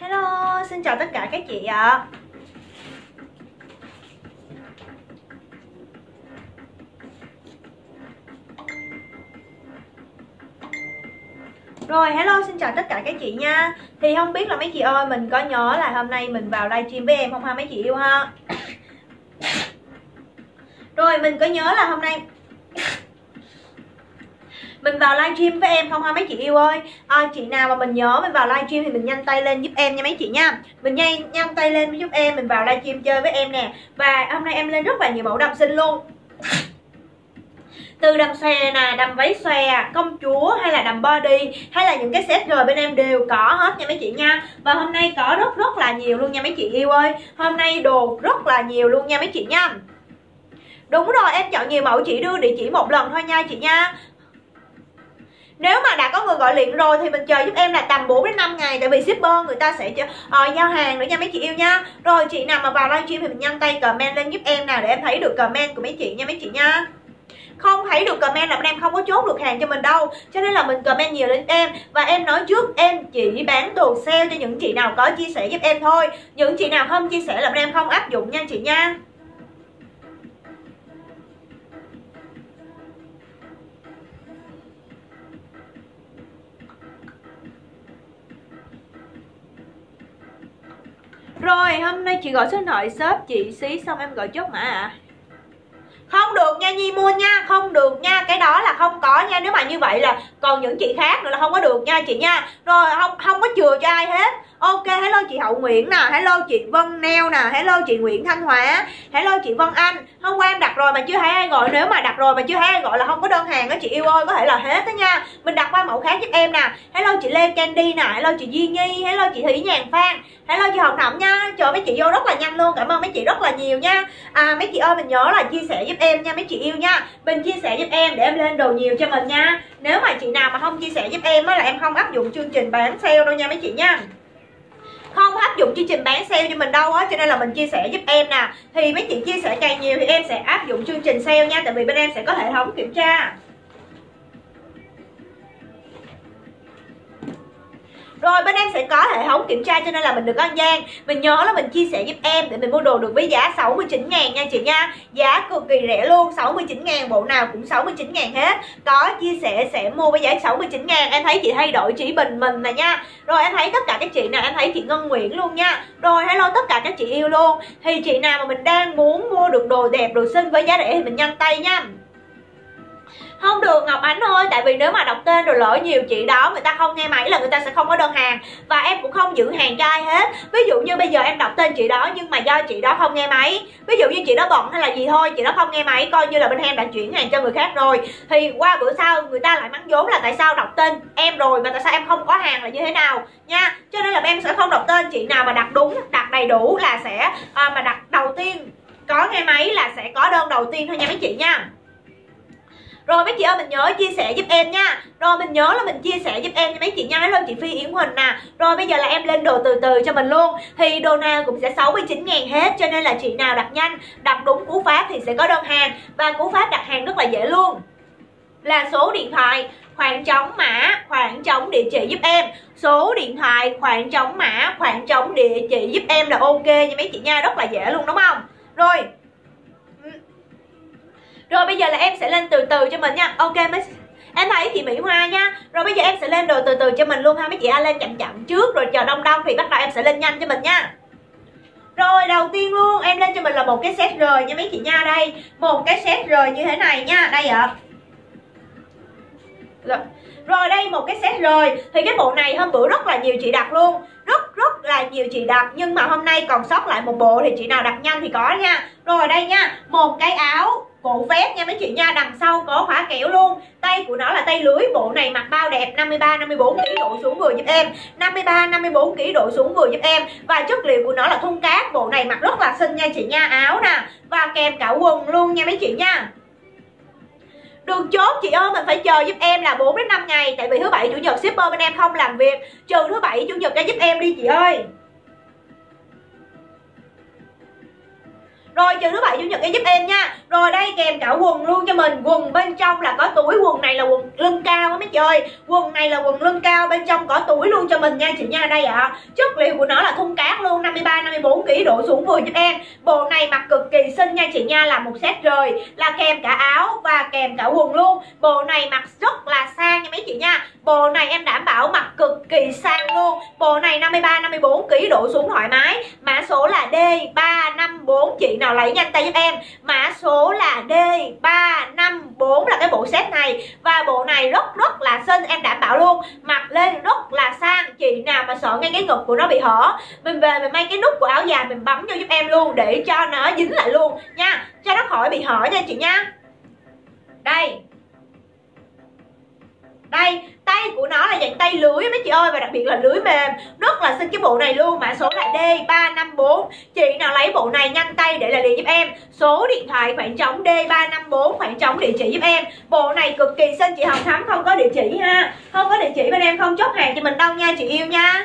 Hello, xin chào tất cả các chị ạ. Rồi, hello, xin chào tất cả các chị nha. Thì không biết là mấy chị ơi, mình có nhớ là hôm nay mình vào livestream với em không ha mấy chị yêu ha? Rồi, mình có nhớ là hôm nay mình vào livestream với em không ha mấy chị yêu ơi? Chị nào mà mình nhớ mình vào livestream thì mình nhanh tay lên giúp em nha mấy chị nha. Mình nhanh tay lên giúp em, mình vào livestream chơi với em nè. Và hôm nay em lên rất là nhiều mẫu đầm xinh luôn. Từ đầm xòe nè, đầm váy xòe, công chúa hay là đầm body hay là những cái set rồi bên em đều có hết nha mấy chị nha. Và hôm nay có rất là nhiều luôn nha mấy chị yêu ơi. Hôm nay đồ rất là nhiều luôn nha mấy chị nha. Đúng rồi, em chọn nhiều mẫu chỉ đưa địa chỉ một lần thôi nha chị nha. Nếu mà đã có người gọi điện rồi thì mình chờ giúp em là tầm 4 đến 5 ngày. Tại vì shipper người ta sẽ giao hàng nữa nha mấy chị yêu nha. Rồi chị nào mà vào livestream thì mình nhanh tay comment lên giúp em nào để em thấy được comment của mấy chị nha mấy chị nha. Không thấy được comment là bên em không có chốt được hàng cho mình đâu, cho nên là mình comment nhiều lên em. Và em nói trước, em chỉ bán đồ sale cho những chị nào có chia sẻ giúp em thôi. Những chị nào không chia sẻ là bên em không áp dụng nha chị nha. Rồi hôm nay chị gọi số điện thoại shop chị xí xong em gọi chốt mã ạ. Không được nha Nhi mua nha, không được nha, cái đó là không có nha. Nếu mà như vậy là còn những chị khác nữa là không có được nha chị nha. Rồi không có chừa cho ai hết. Ok, hello chị Hậu Nguyễn nè, hello chị Vân Neo nè, hello chị Nguyễn Thanh Hóa, hello chị Vân Anh. Hôm qua em đặt rồi mà chưa thấy ai gọi, nếu mà đặt rồi mà chưa thấy ai gọi là không có đơn hàng đó chị yêu ơi, có thể là hết đó nha. Mình đặt qua mẫu khác giúp em nè. Hello chị Lê Candy nè, hello chị Duy Nhi, hello chị Thủy Nhàn Phan, hello chị Hồng Thẩm nha. Trời, mấy chị vô rất là nhanh luôn, cảm ơn mấy chị rất là nhiều nha. Mấy chị ơi mình nhớ là chia sẻ giúp em nha mấy chị yêu nha. Mình chia sẻ giúp em để em lên đồ nhiều cho mình nha. Nếu mà chị nào mà không chia sẻ giúp em á là em không áp dụng chương trình bán sale đâu nha mấy chị nha. Không áp dụng chương trình bán sale cho mình đâu á, cho nên là mình chia sẻ giúp em nè. Thì mấy chị chia sẻ càng nhiều thì em sẽ áp dụng chương trình sale nha, tại vì bên em sẽ có hệ thống kiểm tra. Rồi bên em sẽ có hệ thống kiểm tra cho nên là mình được ăn gian. Mình nhớ là mình chia sẻ giúp em để mình mua đồ được với giá 69.000 nha chị nha. Giá cực kỳ rẻ luôn, 69.000, bộ nào cũng 69.000 hết. Có chia sẻ sẽ mua với giá 69.000. Em thấy chị thay đổi chỉ Bình mình nè nha. Rồi em thấy tất cả các chị nè, em thấy chị Ngân Nguyễn luôn nha. Rồi hello tất cả các chị yêu luôn. Thì chị nào mà mình đang muốn mua được đồ đẹp, đồ xinh với giá rẻ thì mình nhanh tay nha. Không được Ngọc Ánh ơi, tại vì nếu mà đọc tên rồi lỡ nhiều chị đó người ta không nghe máy là người ta sẽ không có đơn hàng. Và em cũng không giữ hàng cho ai hết. Ví dụ như bây giờ em đọc tên chị đó nhưng mà do chị đó không nghe máy, ví dụ như chị đó bận hay là gì thôi, chị đó không nghe máy, coi như là bên em đã chuyển hàng cho người khác rồi. Thì qua bữa sau người ta lại mắng vốn là tại sao đọc tên em rồi mà tại sao em không có hàng là như thế nào nha. Cho nên là em sẽ không đọc tên. Chị nào mà đặt đúng, đặt đầy đủ là sẽ mà đặt đầu tiên có nghe máy là sẽ có đơn đầu tiên thôi nha mấy chị nha. Rồi mấy chị ơi mình nhớ chia sẻ giúp em nha. Rồi mình nhớ là mình chia sẻ giúp em nha mấy chị nha. Hello chị Phi Yến Huỳnh nè. Rồi bây giờ là em lên đồ từ từ cho mình luôn. Thì đồ nào cũng sẽ 69.000 hết. Cho nên là chị nào đặt nhanh, đặt đúng cú pháp thì sẽ có đơn hàng. Và cú pháp đặt hàng rất là dễ luôn. Là số điện thoại, khoảng trống mã, khoảng trống địa chỉ giúp em. Số điện thoại, khoảng trống mã, khoảng trống địa chỉ giúp em là ok nha mấy chị nha. Rất là dễ luôn đúng không? Rồi bây giờ là em sẽ lên từ từ cho mình nha. Ok em thấy chị Mỹ Hoa nha. Rồi bây giờ em sẽ lên đồ từ từ cho mình luôn ha mấy chị. Lên chậm chậm trước rồi chờ đông đông thì bắt đầu em sẽ lên nhanh cho mình nha. Rồi đầu tiên luôn em lên cho mình là một cái set rời nha mấy chị nha. Đây một cái set rời như thế này nha. Đây ạ. Rồi đây một cái set rời. Thì cái bộ này hôm bữa rất là nhiều chị đặt luôn, rất là nhiều chị đặt, nhưng mà hôm nay còn sót lại một bộ thì chị nào đặt nhanh thì có nha. Rồi đây nha, một cái áo cổ vest nha mấy chị nha, đằng sau có khóa kéo luôn. Tay của nó là tay lưới, bộ này mặc bao đẹp. 53-54 kg độ xuống vừa giúp em, 53-54 kg độ xuống vừa giúp em. Và chất liệu của nó là thun cát, bộ này mặc rất là xinh nha chị nha. Áo nè và kèm cả quần luôn nha mấy chị nha. Được chốt chị ơi, mình phải chờ giúp em là 4 đến 5 ngày. Tại vì thứ bảy chủ nhật shipper bên em không làm việc, trừ thứ bảy chủ nhật ra giúp em đi chị ơi. Rồi trừ thứ bảy chủ nhật em giúp em nha. Rồi đây kèm cả quần luôn cho mình. Quần bên trong là có túi, quần này là quần lưng cao á mấy chị ơi. Quần này là quần lưng cao, bên trong có túi luôn cho mình nha chị nha. Đây ạ. Chất liệu của nó là thun cát luôn, 53-54 kg độ xuống vừa giúp em. Bộ này mặc cực kỳ xinh nha chị nha, là một set rời, là kèm cả áo và kèm cả quần luôn. Bộ này mặc rất là sang nha mấy chị nha. Bộ này em đảm bảo mặc cực kỳ sang luôn. Bộ này 53-54 kg độ xuống thoải mái. Mã số là D354, chị nào lấy nhanh tay giúp em. Mã số là D354 là cái bộ set này. Và bộ này rất là xinh, em đảm bảo luôn. Mặc lên rất là sang. Chị nào mà sợ ngay cái ngực của nó bị hở, mình về mình may cái nút của áo dài mình bấm vô giúp em luôn, để cho nó dính lại luôn nha, cho nó khỏi bị hở nha chị nha. Đây, đây, tay của nó là dạng tay lưới mấy chị ơi, và đặc biệt là lưới mềm, rất là xinh cái bộ này luôn. Mã số là D354, chị nào lấy bộ này nhanh tay để lại liền giúp em. Số điện thoại khoảng trống D354, khoảng trống địa chỉ giúp em. Bộ này cực kỳ xinh, chị Hồng Thắm không có địa chỉ ha, không có địa chỉ bên em không chốt hàng cho mình đâu nha chị yêu nha.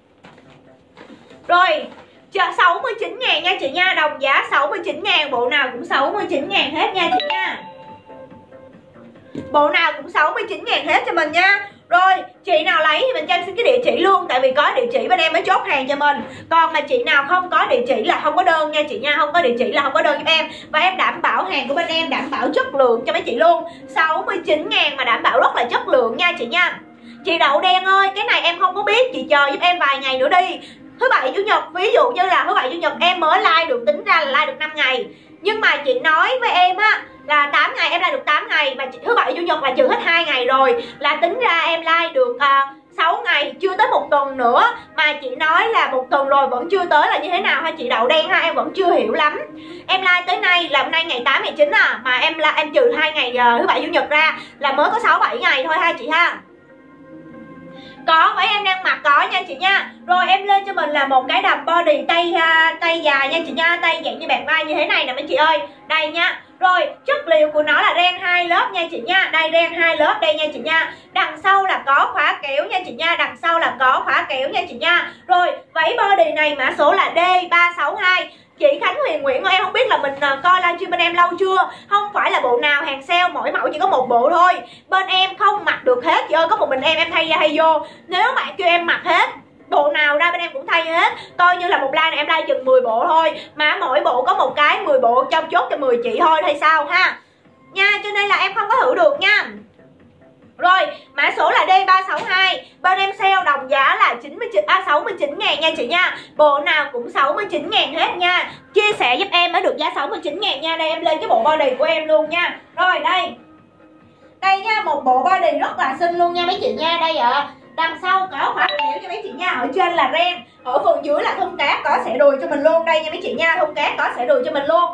Rồi 69.000 nha chị nha, đồng giá 69.000, bộ nào cũng 69.000 hết nha chị nha. Bộ nào cũng 69.000 hết cho mình nha. Rồi chị nào lấy thì mình cho em xin cái địa chỉ luôn, tại vì có địa chỉ bên em mới chốt hàng cho mình. Còn mà chị nào không có địa chỉ là không có đơn nha chị nha, không có địa chỉ là không có đơn giúp em. Và em đảm bảo hàng của bên em đảm bảo chất lượng cho mấy chị luôn. 69.000 mà đảm bảo rất là chất lượng nha chị nha. Chị Đậu Đen ơi, cái này em không có biết, chị chờ giúp em vài ngày nữa đi. Thứ bảy chủ nhật, ví dụ như là thứ bảy chủ nhật em mới like được, tính ra là like được 5 ngày. Nhưng mà chị nói với em á là 8 ngày, em like được 8 ngày, mà thứ bảy chủ nhật là trừ hết 2 ngày rồi, là tính ra em like được 6 ngày, chưa tới 1 tuần nữa. Mà chị nói là 1 tuần rồi vẫn chưa tới là như thế nào ha chị Đậu Đen ha, em vẫn chưa hiểu lắm. Em like tới nay là hôm nay ngày 8 ngày 9 à, mà em trừ 2 ngày thứ bảy chủ nhật ra là mới có 6-7 ngày thôi ha chị ha. Có váy em đang mặc có nha chị nha. Rồi em lên cho mình là một cái đầm body tay dài nha chị nha, tay dạng như bàn vai như thế này nè mấy chị ơi. Đây nha. Rồi chất liệu của nó là ren 2 lớp nha chị nha. Đây ren 2 lớp đây nha chị nha. Đằng sau là có khóa kéo nha chị nha, đằng sau là có khóa kéo nha chị nha. Rồi váy body này mã số là D362. Chị Khánh Huyền Nguyễn ơi, em không biết là mình coi livestream bên em lâu chưa. Không phải là bộ nào hàng sale, mỗi mẫu chỉ có một bộ thôi. Bên em không mặc được hết chị ơi, có một mình em thay ra thay vô. Nếu bạn kêu em mặc hết, bộ nào ra bên em cũng thay hết. Coi như là một like này em like chừng 10 bộ thôi, mà mỗi bộ có một cái 10 bộ trong chốt cho 10 chị thôi hay sao ha nha, cho nên là em không có thử được nha. Rồi mã số là D362, bên em sale đồng giá là 69.000 nha chị nha. Bộ nào cũng 69.000 hết nha. Chia sẻ giúp em mới được giá 69.000 nha. Đây em lên cái bộ body của em luôn nha. Rồi đây, đây nha, một bộ body rất là xinh luôn nha mấy chị nha. Đây ạ, đằng sau có khóa kéo cho mấy chị nha. Ở trên là ren, ở phần dưới là thun cát có xẻ đùi cho mình luôn. Đây nha mấy chị nha, thun cát có xẻ đùi cho mình luôn.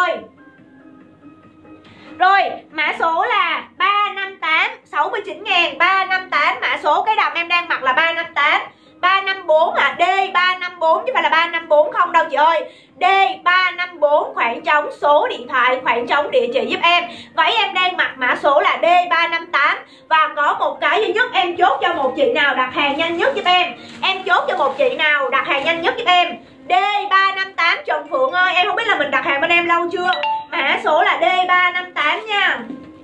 Rồi mã số là 358, 69.000, 358. Mã số cái đầm em đang mặc là 358, 354 à, D354 chứ phải là 354 không đâu chị ơi. D354, khoảng trống số điện thoại, khoảng trống địa chỉ giúp em. Váy em đang mặc mã số là D358. Và có một cái duy nhất em chốt cho một chị nào đặt hàng nhanh nhất giúp em. Em chốt cho một chị nào đặt hàng nhanh nhất giúp em. D358 Trần Phượng ơi, em không biết là mình đặt hàng bên em lâu chưa. Mã số là D358 nha.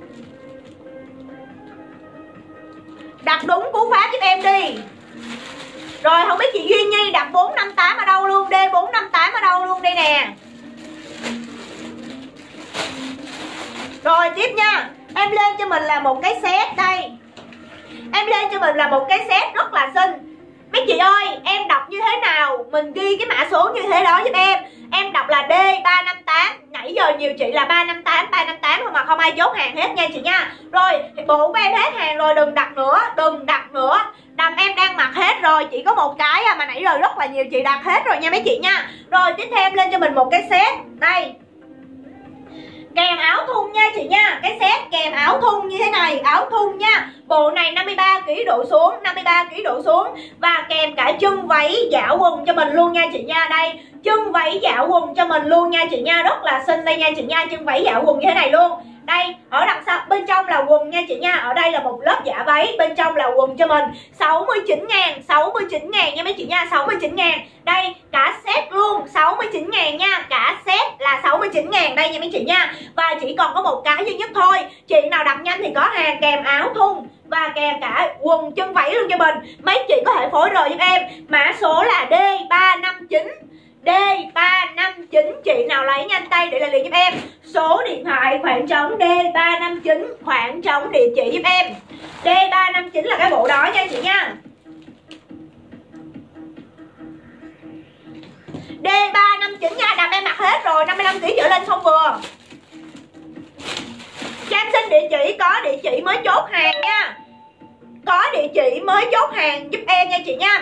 Đặt đúng cú pháp giúp em đi. Rồi không biết chị Duyên Nhi đặt 458 ở đâu luôn, D458 ở đâu luôn đây nè. Rồi tiếp nha, em lên cho mình là một cái set đây. Em lên cho mình là một cái set rất là xinh. Mấy chị ơi, em đọc như thế nào mình ghi cái mã số như thế đó giúp em. Em đọc là D358. Nãy giờ nhiều chị là 358, 358 không mà không ai chốt hàng hết nha chị nha. Rồi, bộ của em hết hàng rồi, đừng đặt nữa, đừng đặt nữa. Đầm em đang mặc hết rồi, chỉ có một cái mà nãy giờ rất là nhiều chị đặt hết rồi nha mấy chị nha. Rồi tiếp theo em lên cho mình một cái set. Đây, kèm áo thun nha chị nha. Cái set kèm áo thun như thế này, áo thun nha. Bộ này 53 kg độ xuống, 53 kg độ xuống. Và kèm cả chân váy giả quần cho mình luôn nha chị nha. Đây, chân váy giả quần cho mình luôn nha chị nha. Rất là xinh đây nha chị nha, chân váy giả quần như thế này luôn. Đây, ở đằng sau bên trong là quần nha chị nha. Ở đây là một lớp dạ váy, bên trong là quần cho mình. 69.000, 69.000 nha mấy chị nha, 69.000. Đây, cả set luôn, 69.000 nha. Cả set là 69.000 đây nha mấy chị nha. Và chỉ còn có một cái duy nhất thôi. Chị nào đặt nhanh thì có hàng kèm áo thun và kèm cả quần chân váy luôn cho mình. Mấy chị có thể phối rồi giúp em. Mã số là D359. D359, chị nào lấy nhanh tay để lại liền giúp em. Số điện thoại khoảng trống D359, khoảng trống địa chỉ giúp em. D359 là cái bộ đó nha chị nha. D359 nha, đầm em mặc hết rồi, 55 kg trở lên không vừa. Cho em xin địa chỉ, có địa chỉ mới chốt hàng nha. Có địa chỉ mới chốt hàng giúp em nha chị nha.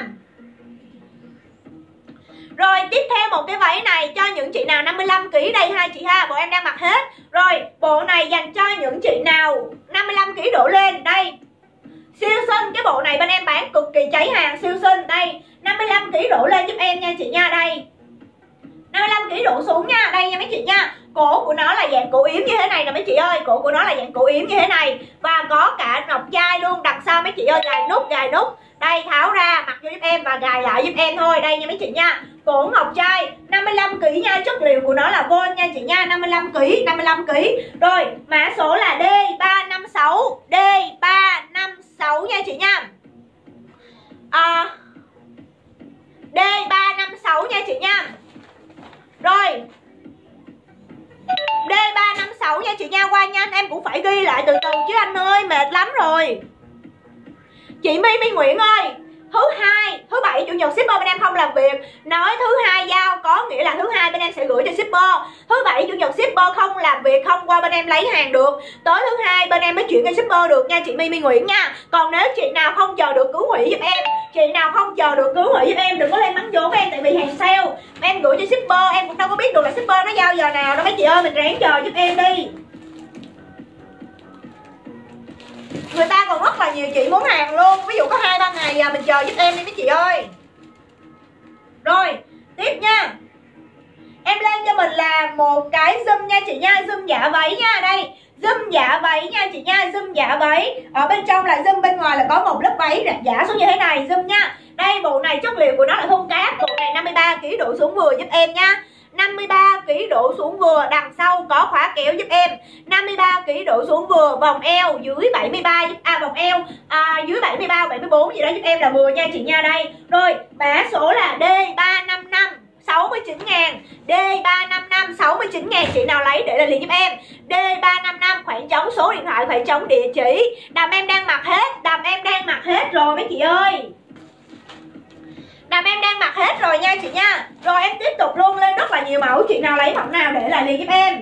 Rồi tiếp theo một cái váy này cho những chị nào 55 kg đây ha chị ha, bộ em đang mặc hết. Rồi bộ này dành cho những chị nào 55 kg đổ lên. Đây, siêu xinh, cái bộ này bên em bán cực kỳ cháy hàng, siêu xinh. Đây, 55 kg đổ lên giúp em nha chị nha. Đây, 55 kg đổ xuống nha, đây nha mấy chị nha. Cổ của nó là dạng cổ yếm như thế này nè mấy chị ơi, cổ của nó là dạng cổ yếm như thế này và có cả ngọc trai luôn. Đằng sau mấy chị ơi, gài nút. Đây, tháo ra mặc cho giúp em và gài lại giúp em thôi. Đây nha mấy chị nha. Cổ ngọc trai 55 kg nha, chất liệu của nó là vôn nha chị nha, 55 kg, 55 kg. Rồi, mã số là D356, D356 nha chị nha. D356 nha chị nha. Rồi, D356 nha chị nha, qua nhanh em cũng phải ghi lại từ từ chứ anh ơi, mệt lắm rồi. Chị My Nguyễn ơi, thứ hai, thứ bảy, chủ nhật shipper bên em không làm việc. Nói thứ hai giao có nghĩa là thứ hai bên em sẽ gửi cho shipper. Thứ bảy, chủ nhật shipper không làm việc, không qua bên em lấy hàng được. Tới thứ hai bên em mới chuyển cho shipper được nha chị My Nguyễn nha. Còn nếu chị nào không chờ được cứu hủy giúp em, chị nào không chờ được cứu hủy giúp em, đừng có lên mắng vốn em tại vì hàng sale. Em gửi cho shipper, em cũng đâu có biết được là shipper nó giao giờ nào đâu mấy chị ơi, mình ráng chờ giúp em đi. Người ta còn rất là nhiều chị muốn hàng luôn. Ví dụ có 2-3 ngày mình chờ giúp em đi mấy chị ơi. Rồi tiếp nha, em lên cho mình là một cái zoom nha chị nha, zoom dạ váy nha. Đây, zoom dạ váy nha chị nha, zoom dạ váy. Ở bên trong là zoom, bên ngoài là có một lớp váy rạch dạ xuống như thế này, zoom nha. Đây, bộ này chất liệu của nó là thun cát. Bộ này 53 kg độ xuống vừa giúp em nha. 53 kg độ xuống vừa, đằng sau có khóa kéo giúp em. 53 kg độ xuống vừa, vòng eo dưới 73, vòng eo dưới 73 74 gì đó giúp em là vừa nha chị nha. Đây, rồi mã số là D355, 69.000, D355 69.000, chị nào lấy để là liền giúp em. D355, khoảng trống số điện thoại, khoảng trống địa chỉ. Đầm em đang mặc hết, đầm em đang mặc hết rồi mấy chị ơi. Đầm em đang mặc hết rồi nha chị nha. Rồi em tiếp tục luôn, lên rất là nhiều mẫu, chị nào lấy mẫu nào để lại liền giúp em.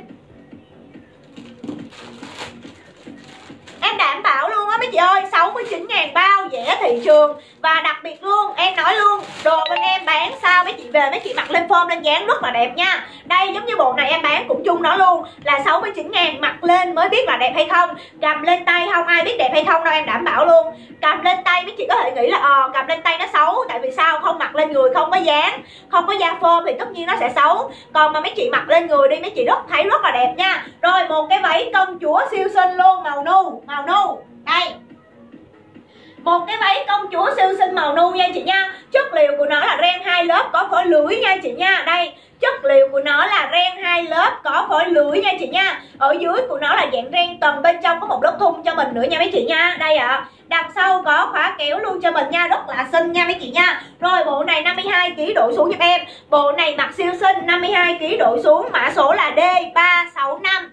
Em đảm bảo luôn á mấy chị ơi, 69.000 bao rẻ thị trường. Và đặc biệt luôn, em nói luôn, đồ bên em bán sao mấy chị về mấy chị mặc lên form lên dáng rất là đẹp nha. Đây, giống như bộ này em bán cũng chung nó luôn, là 69.000, mặc lên mới biết là đẹp hay không. Cầm lên tay không ai biết đẹp hay không đâu, em đảm bảo luôn. Cầm lên tay mấy chị có thể nghĩ là cầm lên tay nó xấu, tại vì sao, không mặc lên người không có dáng, không có da form thì tất nhiên nó sẽ xấu. Còn mà mấy chị mặc lên người đi, mấy chị thấy rất là đẹp nha. Rồi một cái váy công chúa siêu xinh luôn, màu nu. Đây, một cái váy công chúa siêu xinh màu nu nha chị nha. Chất liệu của nó là ren 2 lớp có phối lưới nha chị nha. Đây, chất liệu của nó là ren 2 lớp có phối lưới nha chị nha. Ở dưới của nó là dạng ren tầng, bên trong có một lớp thun cho mình nữa nha mấy chị nha. Đây ạ, đằng sau có khóa kéo luôn cho mình nha, rất là xinh nha mấy chị nha. Rồi bộ này 52 kg độ xuống giúp em. Bộ này mặc siêu xinh, 52 kg độ xuống, mã số là D365,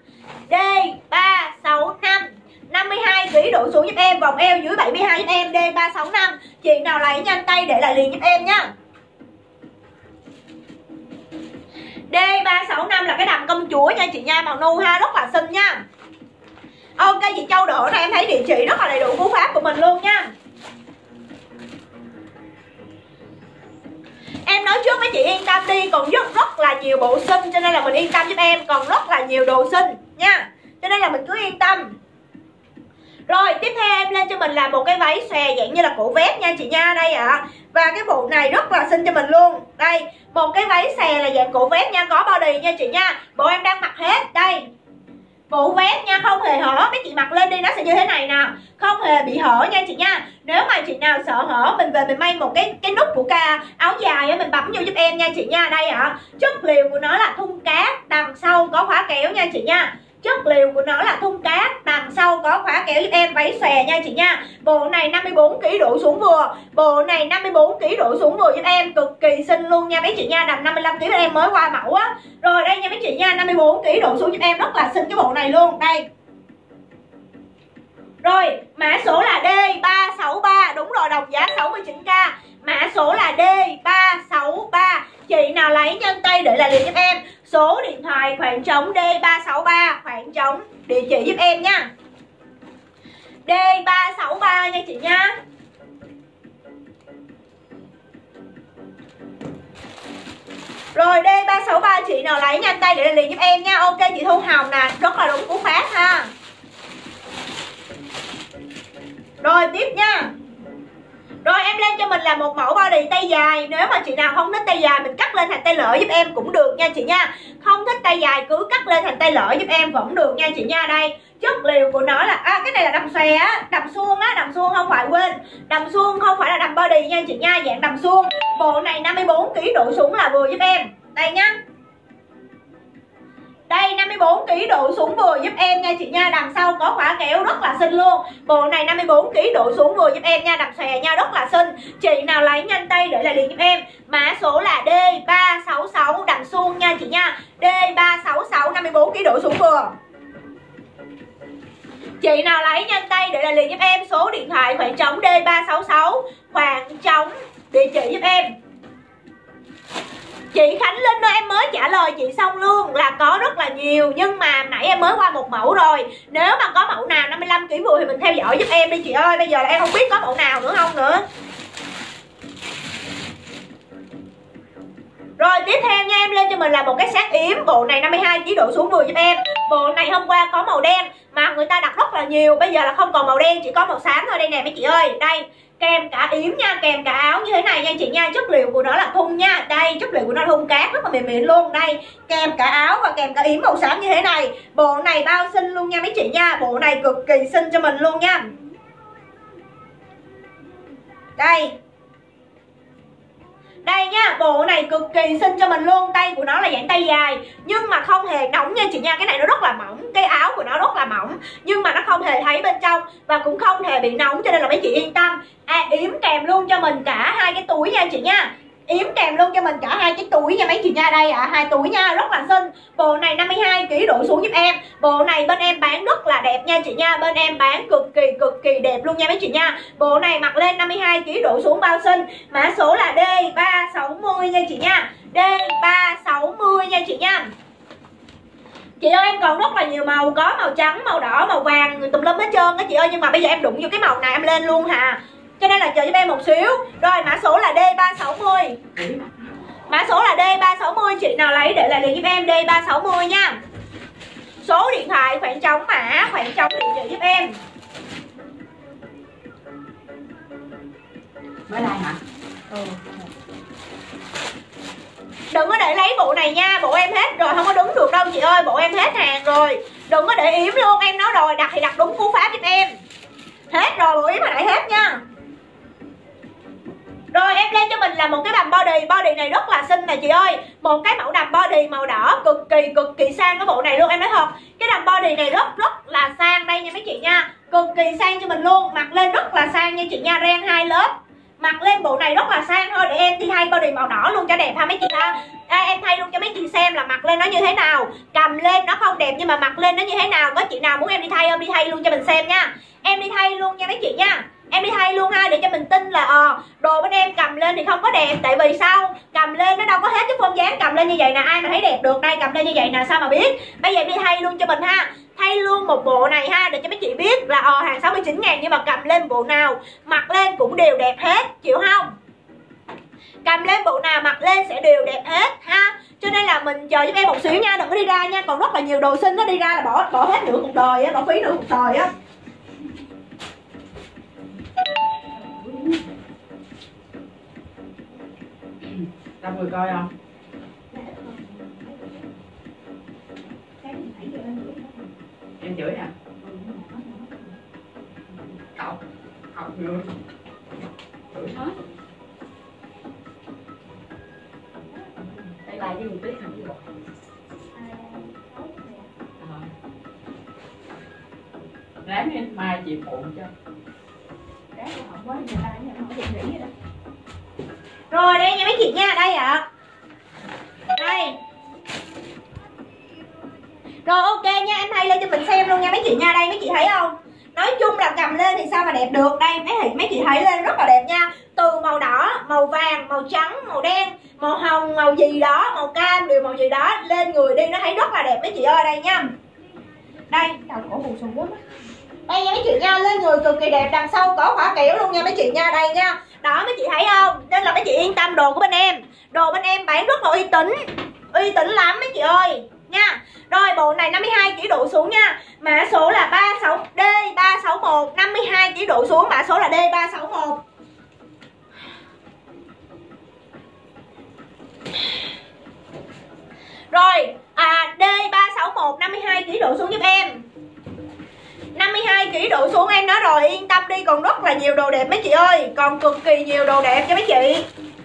D365, 52 kg độ xuống giúp em, vòng eo dưới 72 giúp em, D365. Chị nào lấy nhanh tay để lại liền giúp em nha. D365 là cái đầm công chúa nha chị nha, màu nu ha, rất là xinh nha. Ok chị Châu Đỗ này, em thấy địa chỉ rất là đầy đủ cú pháp của mình luôn nha. Em nói trước mấy chị yên tâm đi, còn rất là nhiều bộ xinh cho nên là mình yên tâm giúp em, còn rất là nhiều đồ xinh nha, cho nên là mình cứ yên tâm. Rồi tiếp theo em lên cho mình là một cái váy xòe dạng như là cổ vest nha chị nha. Đây ạ, và cái bộ này rất là xinh cho mình luôn. Đây, một cái váy xòe là dạng cổ vest nha, có body nha chị nha. Bộ em đang mặc hết. Đây, Bộ vest nha, không hề hở, mấy chị mặc lên đi nó sẽ như thế này nè, không hề bị hở nha chị nha. Nếu mà chị nào sợ hở, mình về mình may một cái nút của áo dài á, mình bấm vô giúp em nha chị nha. Đây ạ, chất liệu của nó là thun cát, đằng sau có khóa kéo nha chị nha. Chất liệu của nó là thun cát, đằng sau có khóa kéo giúp em, váy xòe nha chị nha. Bộ này 54 kg độ xuống vừa. Bộ này 54 kg độ xuống vừa giúp em, cực kỳ xinh luôn nha mấy chị nha. Đầm 55 kg em mới qua mẫu á. Rồi đây nha mấy chị nha, 54 kg độ xuống giúp em, rất là xinh cái bộ này luôn. Đây. Rồi, mã số là D363, đúng rồi, đồng giá 69k. Mã số là D363. Chị nào lấy nhân tay để lại liền giúp em. Số điện thoại khoảng trống D363, khoảng trống địa chỉ giúp em nha. D363 nha chị nha. Rồi D363 chị nào lấy nhanh tay để lại liền giúp em nha. Ok chị Thu Hồng nè, rất là đúng cú pháp ha. Rồi tiếp nha. Rồi em lên cho mình là một mẫu body tay dài. Nếu mà chị nào không thích tay dài, mình cắt lên thành tay lỡ giúp em cũng được nha chị nha. Không thích tay dài cứ cắt lên thành tay lỡ giúp em vẫn được nha chị nha. Đây, chất liệu của nó là cái này là đầm xòe á, đầm suông á, đầm suông không phải, quên, đầm suông không phải là đầm body nha chị nha, dạng đầm suông. Bộ này 54 kg độ xuống là vừa giúp em. Đây nhá. Đây 54 kg độ xuống vừa giúp em nha chị nha. Đằng sau có khóa kéo rất là xinh luôn. Bộ này 54 kg độ xuống vừa giúp em nha, đầm xòe nha, rất là xinh. Chị nào lấy nhanh tay để lại liền giúp em. Mã số là D366 đầm suông nha chị nha. D366 54 kg độ xuống vừa. Chị nào lấy nhanh tay để lại liền giúp em. Số điện thoại khoảng trống D366, khoảng trống địa chỉ giúp em. Chị Khánh Linh ơi, em mới trả lời chị xong luôn là có rất là nhiều, nhưng mà nãy em mới qua một mẫu rồi. Nếu mà có mẫu nào 55 kg vừa thì mình theo dõi giúp em đi chị ơi. Bây giờ là em không biết có mẫu nào nữa không nữa. Rồi tiếp theo nha, em lên cho mình là một cái set yếm. Bộ này 52 kg độ xuống vừa giúp em. Bộ này hôm qua có màu đen mà người ta đặt rất là nhiều, bây giờ là không còn màu đen, chỉ có màu xám thôi. Đây nè mấy chị ơi, đây kèm cả yếm nha, kèm cả áo như thế này nha chị nha. Chất liệu của nó là thun nha. Đây, chất liệu của nó thun cát rất là mềm mịn luôn. Đây, kèm cả áo và kèm cả yếm màu xám như thế này. Bộ này bao xinh luôn nha mấy chị nha. Bộ này cực kỳ xinh cho mình luôn nha. Đây. Đây nha, bộ này cực kỳ xinh cho mình luôn. Tay của nó là dạng tay dài nhưng mà không hề nóng nha chị nha. Cái này nó rất là mỏng, cái áo của nó rất là mỏng nhưng mà nó không hề thấy bên trong và cũng không hề bị nóng, cho nên là mấy chị yên tâm. Yếm kèm luôn cho mình cả hai cái túi nha chị nha. Yếm kèm luôn cho mình cả hai cái túi nha mấy chị nha. Đây ạ, hai túi nha, rất là xinh. Bộ này 52 kg độ xuống giúp em. Bộ này bên em bán rất là đẹp nha chị nha. Bên em bán cực kỳ đẹp luôn nha mấy chị nha. Bộ này mặc lên 52 kg độ xuống bao xinh. Mã số là D360 nha chị nha. D360 nha chị nha. Chị ơi em còn rất là nhiều màu, có màu trắng, màu đỏ, màu vàng, tùm lum hết trơn á chị ơi, nhưng mà bây giờ em đụng vô cái màu này em lên luôn hà. Cho nên là chờ giúp em một xíu. Rồi mã số là D360. Mã số là D360, chị nào lấy để lại liền giúp em D360 nha. Số điện thoại khoảng trống mã, khoảng trống địa chỉ giúp em. Mới like hả? Đừng có để lấy bộ này nha, bộ em hết rồi, không có đứng được đâu chị ơi, bộ em hết hàng rồi. Đừng có để yếm luôn, em nói rồi, đặt thì đặt đúng cú pháp giúp em. Hết rồi, bộ yếm hồi nãy hết nha. Rồi em lên cho mình là một cái đầm body. Body này rất là xinh nè chị ơi. Một cái mẫu đầm body màu đỏ cực kỳ sang cái bộ này luôn. Em nói thật, cái đầm body này rất là sang. Đây nha mấy chị nha, cực kỳ sang cho mình luôn. Mặc lên rất là sang nha chị nha. Ren 2 lớp, mặc lên bộ này rất là sang thôi. Để em đi thay body màu đỏ luôn cho đẹp ha mấy chị ha. Em thay luôn cho mấy chị xem là mặc lên nó như thế nào. Cầm lên nó không đẹp nhưng mà mặc lên nó như thế nào. Có chị nào muốn em đi thay không? Đi thay luôn cho mình xem nha. Em đi thay luôn nha mấy chị nha. Em đi thay luôn ha, để cho mình tin là đồ bên em cầm lên thì không có đẹp. Tại vì sao? Cầm lên nó đâu có hết cái form dáng. Cầm lên như vậy nè, ai mà thấy đẹp được. Đây, cầm lên như vậy nè, sao mà biết. Bây giờ em đi thay luôn cho mình ha. Thay luôn một bộ này ha, để cho mấy chị biết là hàng 69.000 nhưng mà cầm lên bộ nào mặc lên cũng đều đẹp hết, chịu không? Cầm lên bộ nào mặc lên sẽ đều đẹp hết ha. Cho nên là mình chờ giúp em một xíu nha, đừng có đi ra nha. Còn rất là nhiều đồ xinh nó đi ra là bỏ hết nửa cuộc đời á, bỏ phí nửa cuộc đời á. Đâu người coi không? học rồi. Đổi hết. Đây lại với một tí hả chị? Ráng đi, mai chị phụ cho. Ráng không quá người ta không có nghĩ đó. Rồi đây nha mấy chị nha, đây ạ. Đây. Rồi ok nha, em thay lên cho mình xem luôn nha mấy chị nha, đây mấy chị thấy không? Nói chung là cầm lên thì sao mà đẹp được. Đây mấy chị thấy lên rất là đẹp nha. Từ màu đỏ, màu vàng, màu trắng, màu đen, màu hồng, màu gì đó, màu cam, đều màu gì đó, lên người đi nó thấy rất là đẹp mấy chị ơi. Đây nha. Đây, đầu cổ bù xù quá. Đây nha mấy chị nha, lên người cực kỳ đẹp, đằng sau có khóa kéo luôn nha mấy chị nha, đây nha. Đó mấy chị thấy không? Nên là mấy chị yên tâm, đồ của bên em. Đồ bên em bán rất là uy tín lắm mấy chị ơi nha. Rồi bộ này 52 kg độ xuống nha. Mã số là 36 D361, 52 kg độ xuống, mã số là D361. Rồi, D361 52 kg độ xuống giúp em. 52 kg độ xuống em nói rồi, yên tâm đi, còn rất là nhiều đồ đẹp mấy chị ơi, còn cực kỳ nhiều đồ đẹp cho mấy chị.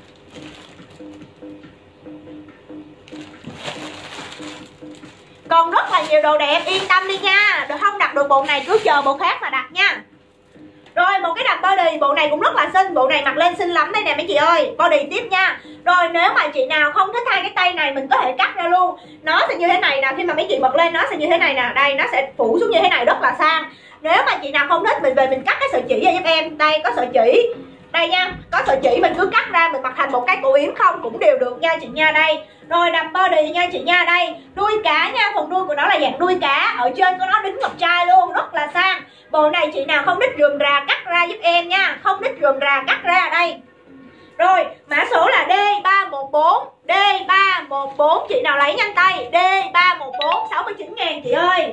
Còn rất là nhiều đồ đẹp, yên tâm đi nha. Không đặt được bộ này cứ chờ bộ khác mà đặt nha. Rồi một cái đầm body, bộ này cũng rất là xinh, bộ này mặc lên xinh lắm đây nè mấy chị ơi. Body tiếp nha. Rồi nếu mà chị nào không thích hai cái tay này mình có thể cắt ra luôn. Nó sẽ như thế này nè, khi mà mấy chị bật lên nó sẽ như thế này nè. Đây nó sẽ phủ xuống như thế này, rất là sang. Nếu mà chị nào không thích mình về mình cắt cái sợi chỉ ra giúp em. Đây có sợi chỉ. Đây nha, có sợi chỉ mình cứ cắt ra mình mặc thành một cái cổ yếm không cũng đều được nha chị nha. Đây. Rồi đầm body nha chị nha. Đây, đuôi cá nha, phần đuôi của nó là dạng đuôi cá, ở trên có nó đính ngọc trai luôn, rất là sang. Bộ này chị nào không thích rườm rà cắt ra giúp em nha, không thích rườm rà cắt ra đây. Rồi, mã số là D314, D314, chị nào lấy nhanh tay, D314 69.000 chị ơi.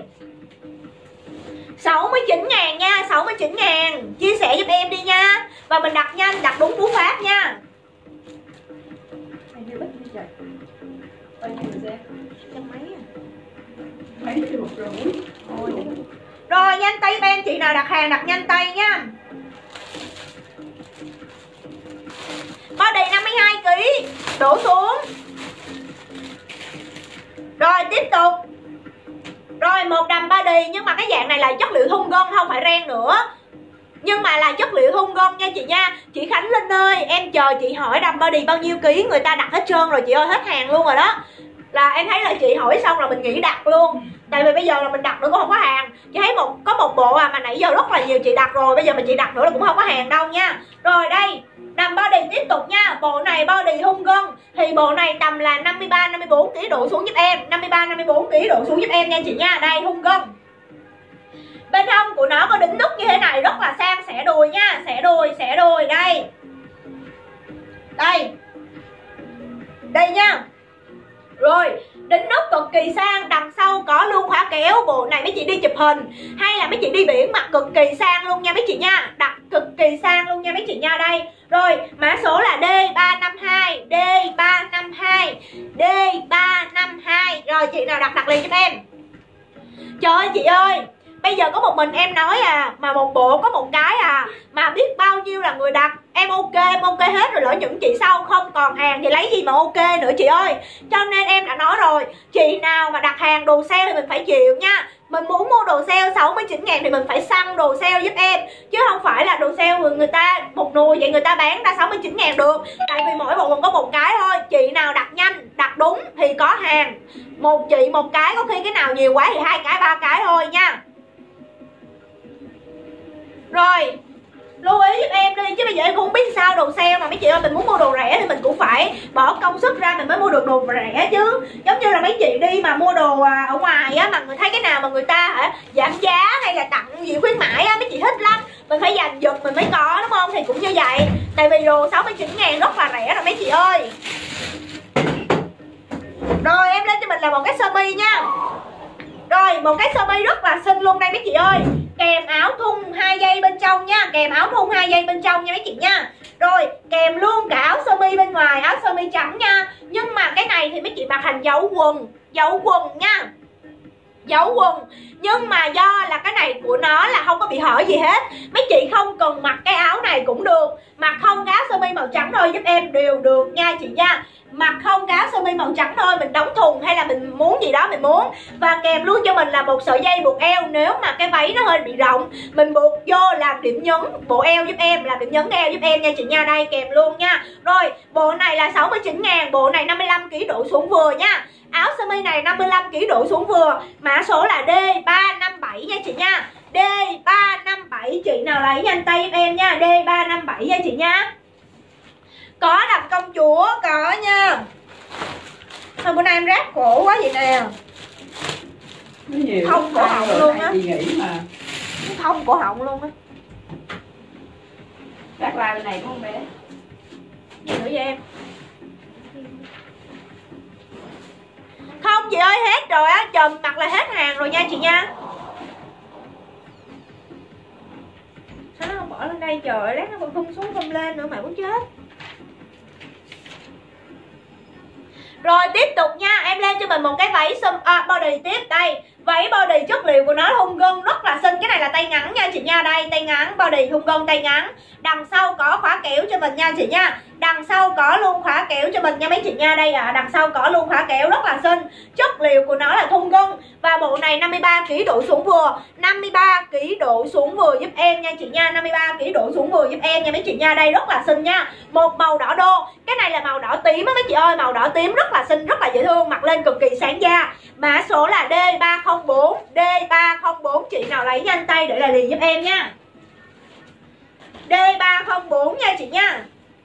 69.000 nha, 69.000. Chia sẻ giúp em đi nha. Và mình đặt nhanh, đặt đúng cú pháp nha. Rồi nhanh tay em, chị nào đặt hàng đặt nhanh tay nha. Body 52 kg đổ xuống. Rồi tiếp tục. Rồi một đầm body nhưng mà cái dạng này là chất liệu thun gân, không phải ren nữa, nhưng mà là chất liệu thun gân nha chị nha. Chị Khánh Linh ơi, em chờ chị hỏi đầm body bao nhiêu ký, người ta đặt hết trơn rồi chị ơi, hết hàng luôn rồi đó. Là em thấy là chị hỏi xong là mình nghỉ đặt luôn. Tại vì bây giờ là mình đặt nữa cũng không có hàng. Chị thấy có một bộ mà nãy giờ rất là nhiều chị đặt rồi, bây giờ mà chị đặt nữa là cũng không có hàng đâu nha. Rồi đây, đầm body tiếp tục nha. Bộ này body thun gân thì bộ này tầm là 53 54 kg độ xuống giúp em, 53 54 kg độ xuống giúp em nha chị nha. Đây thun gân. Bên hông của nó có đính nút như thế này, rất là sang, xẻ đùi nha, xẻ đùi đây. Đây. Đây nha. Rồi, đính nút cực kỳ sang, đằng sau có luôn khóa kéo. Bộ này mấy chị đi chụp hình hay là mấy chị đi biển mặc cực kỳ sang luôn nha mấy chị nha. Đặt cực kỳ sang luôn nha mấy chị nha. Đây. Rồi, mã số là D352, D352, D352. Rồi chị nào đặt liền giúp em. Trời ơi chị ơi, bây giờ có một mình em nói à, mà một bộ có một cái à, mà biết bao nhiêu là người đặt. Em ok hết rồi, lỡ những chị sau không còn hàng thì lấy gì mà ok nữa chị ơi. Cho nên em đã nói rồi, chị nào mà đặt hàng đồ sale thì mình phải chịu nha. Mình muốn mua đồ sale 69.000 thì mình phải săn đồ sale giúp em, chứ không phải là đồ sale người ta một nùi vậy người ta bán ra 69.000 được. Tại vì mỗi bộ còn có một cái thôi. Chị nào đặt nhanh, đặt đúng thì có hàng. Một chị một cái, có khi cái nào nhiều quá thì 2 cái 3 cái thôi nha. Rồi, lưu ý giúp em đi, chứ bây giờ em cũng không biết sao đồ sale mà mấy chị ơi. Mình muốn mua đồ rẻ thì mình cũng phải bỏ công sức ra mình mới mua được đồ rẻ chứ. Giống như là mấy chị đi mà mua đồ ở ngoài á, mà người thấy cái nào mà người ta giảm giá hay là tặng gì khuyến mãi á, mấy chị thích lắm, mình phải giành giật mình mới có, đúng không? Thì cũng như vậy. Tại vì đồ 69.000 rất là rẻ rồi mấy chị ơi. Rồi em lên cho mình là một cái sơ mi nha. Rồi một cái sơ mi rất là xinh luôn đây mấy chị ơi. Kèm áo thun 2 dây bên trong nha, kèm áo thun 2 dây bên trong nha mấy chị nha. Rồi kèm luôn cả áo sơ mi bên ngoài, áo sơ mi trắng nha. Nhưng mà cái này thì mấy chị mặc thành dấu quần nha. dấu quần. Nhưng mà do là cái này của nó là không có bị hở gì hết, mấy chị không cần mặc cái áo này cũng được, mặc không cái áo sơ mi màu trắng thôi giúp em đều được nha chị nha. Mặc không cái áo sơ mi màu trắng thôi, mình đóng thùng hay là mình muốn gì đó mình muốn. Và kèm luôn cho mình là một sợi dây buộc eo, nếu mà cái váy nó hơi bị rộng mình buộc vô làm điểm nhấn bộ eo giúp em, làm điểm nhấn eo giúp em nha chị nha. Đây kèm luôn nha. Rồi bộ này là 69.000, bộ này 55kg độ xuống vừa nha. Áo sơ mi này 55kg độ xuống vừa, mã số là D357 nha chị nha. D357, chị nào lấy nhanh tay giúp em nha. D357 nha chị nha. Có đầm công chúa có nha. Thôi bữa nay em ráp khổ quá vậy nè. Thông cổ họng luôn á. Thông cổ họng luôn á. Ráp lại bên này đúng không bé? Gì nữa vậy em? Không chị ơi, hết rồi á, chùm mặt là hết hàng rồi nha chị nha. Sao nó không bỏ lên đây trời, lát nó còn phun xuống phun lên nữa mà muốn chết. Rồi tiếp tục nha, em lên cho mình một cái váy body tiếp. Đây, váy body chất liệu của nó thun gân rất là xinh. Cái này là tay ngắn nha chị nha. Đây, tay ngắn, body thun gân tay ngắn. Đằng sau có khóa kéo cho mình nha chị nha. Đằng sau có luôn khóa kéo cho mình nha mấy chị nha. Đây đằng sau có luôn khóa kéo rất là xinh. Chất liệu của nó là thun gân. Và bộ này 53kg độ xuống vừa. 53kg độ xuống vừa giúp em nha chị nha. 53kg độ xuống vừa giúp em nha mấy chị nha. Đây rất là xinh nha. Một màu đỏ đô. Cái này là màu đỏ tím á mấy chị ơi. Màu đỏ tím rất là xinh, rất là dễ thương. Mặc lên cực kỳ sáng da. Mã số là D304. D304, chị nào lấy nhanh tay để là liền giúp em nha. D304 nha chị nha.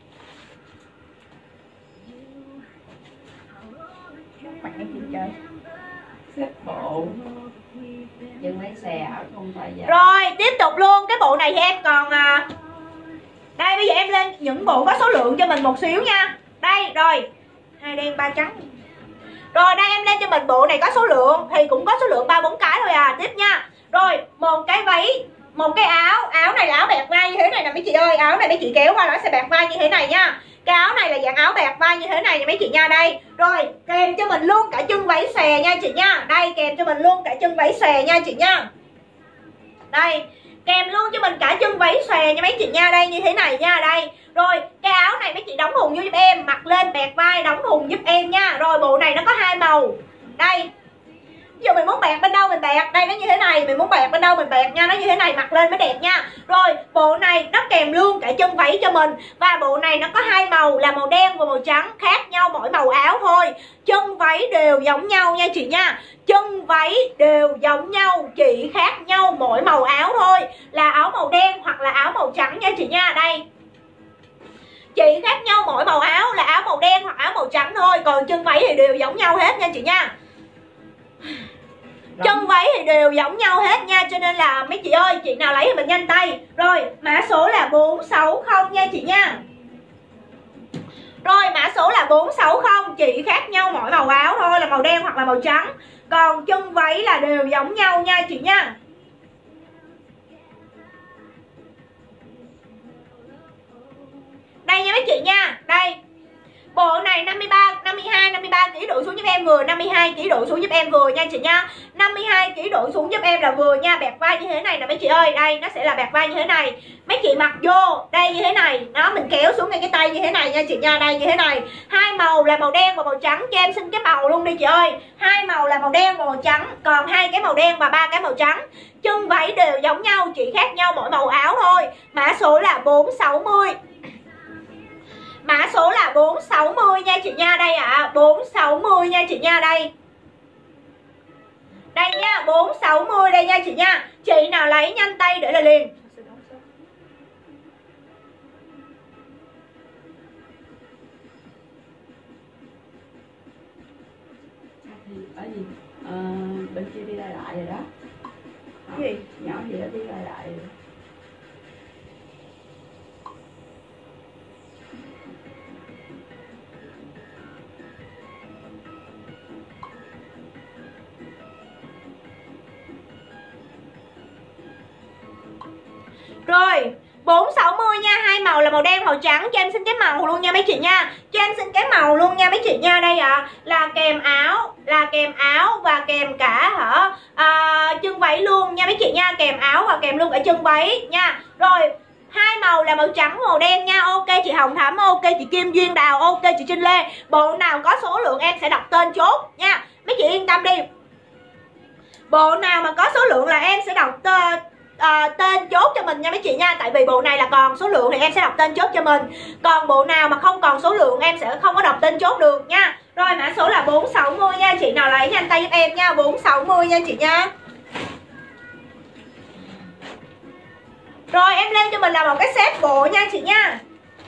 Mẹ chị chơi xếp bộ dừng lấy xe không phải vậy. Rồi tiếp tục luôn. Cái bộ này thì em còn đây bây giờ em lên những bộ có số lượng cho mình một xíu nha. Đây rồi, 2 đen 3 trắng. Rồi đây em lên cho mình bộ này có số lượng thì cũng có số lượng 3-4 cái thôi à. Tiếp nha. Rồi một cái váy, một cái áo. Áo này là áo bẹt vai như thế này nè mấy chị ơi. Áo này mấy chị kéo qua nó sẽ bẹt vai như thế này nha. Cái áo này là dạng áo bẹt vai như thế này nha mấy chị nha. Đây. Rồi kèm cho mình luôn cả chân váy xòe nha chị nha. Đây kèm cho mình luôn cả chân váy xòe nha chị nha. Đây kèm luôn cho mình cả chân váy xòe nha mấy chị nha. Đây như thế này nha. Đây. Rồi cái áo này mấy chị đóng thùng vô giúp em, mặc lên bẹt vai đóng thùng giúp em nha. Rồi bộ này nó có 2 màu. Đây. Ví dụ mình muốn bẹt bên đâu mình bẹt, đây nó như thế này, mình muốn bẹt bên đâu mình bẹt nha, nó như thế này mặc lên mới đẹp nha. Rồi bộ này nó kèm luôn cả chân váy cho mình. Và bộ này nó có 2 màu là màu đen và màu trắng, khác nhau mỗi màu áo thôi. Chân váy đều giống nhau nha chị nha. Chân váy đều giống nhau, chỉ khác nhau mỗi màu áo thôi, là áo màu đen hoặc là áo màu trắng nha chị nha. Đây, chỉ khác nhau mỗi màu áo là áo màu đen hoặc áo màu trắng thôi, còn chân váy thì đều giống nhau hết nha chị nha. Chân váy thì đều giống nhau hết nha, cho nên là mấy chị ơi, chị nào lấy thì mình nhanh tay. Rồi mã số là 460 nha chị nha. Rồi mã số là 460, chỉ khác nhau mỗi màu áo thôi, là màu đen hoặc là màu trắng, còn chân váy là đều giống nhau nha chị nha. Đây nha mấy chị nha. Đây, bộ này 53kg độ xuống giúp em vừa, 52kg độ xuống giúp em vừa nha chị nha. 52kg độ xuống giúp em là vừa nha. Bẹt vai như thế này nè mấy chị ơi. Đây nó sẽ là bẹt vai như thế này. Mấy chị mặc vô đây như thế này. Đó mình kéo xuống ngay cái tay như thế này nha chị nha. Đây như thế này. 2 màu là màu đen và màu trắng. Cho em xin cái màu luôn đi chị ơi. 2 màu là màu đen và màu trắng, còn 2 cái màu đen và 3 cái màu trắng. Chân váy đều giống nhau, chỉ khác nhau mỗi màu áo thôi. Mã số là 460. Mã số là 460 nha chị nha. Đây ạ, 460 nha chị nha. Đây. Đây nha, 460 đây nha chị nha. Chị nào lấy nhanh tay để là liền. Ở gì? Bên kia đi lại rồi đó. Cái gì? Nhỏ gì đó đi lại rồi. Rồi 460 nha, hai màu là màu đen màu trắng. Cho em xin cái màu luôn nha mấy chị nha. Cho em xin cái màu luôn nha mấy chị nha. Đây ạ, là kèm áo và kèm cả chân váy luôn nha mấy chị nha. Kèm áo và kèm luôn cả chân váy nha. Rồi hai màu là màu trắng màu đen nha. Ok chị Hồng Thắm, ok chị Kim Duyên Đào, ok chị Trinh Lê. Bộ nào có số lượng em sẽ đọc tên chốt nha. Mấy chị yên tâm đi. Bộ nào mà có số lượng là em sẽ đọc tên chốt cho mình nha mấy chị nha. Tại vì bộ này là còn số lượng thì em sẽ đọc tên chốt cho mình. Còn bộ nào mà không còn số lượng em sẽ không có đọc tên chốt được nha. Rồi mã số là 460 nha. Chị nào lấy nhanh tay giúp em nha. 460 nha chị nha. Rồi em lên cho mình là một cái set bộ nha chị nha.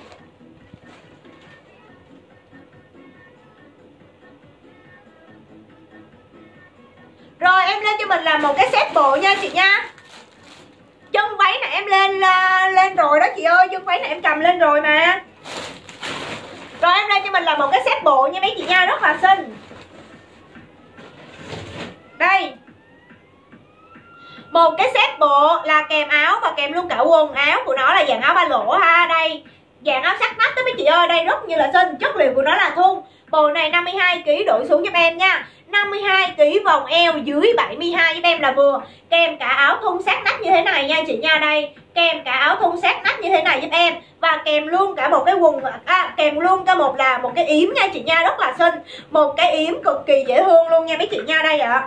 Rồi em lên cho mình là một cái set bộ nha chị nha. Chân váy này em lên rồi đó chị ơi. Chân váy này em cầm lên rồi mà. Rồi em lên cho mình là một cái set bộ nha mấy chị nha. Rất là xinh. Đây, một cái set bộ là kèm áo và kèm luôn cả quần. Áo của nó là dạng áo ba lỗ ha. Đây, dạng áo sắc nách đó mấy chị ơi. Đây rất như là xinh. Chất liệu của nó là thun. Bộ này 52kg đổi xuống giúp em nha. 52kg vòng eo dưới 72 giúp em là vừa. Kèm cả áo thun sát nách như thế này nha chị nha. Đây, kèm cả áo thun sát nách như thế này giúp em. Và kèm luôn cả một cái quần kèm luôn cả một cái yếm nha chị nha. Rất là xinh. Một cái yếm cực kỳ dễ thương luôn nha mấy chị nha. Đây ạ.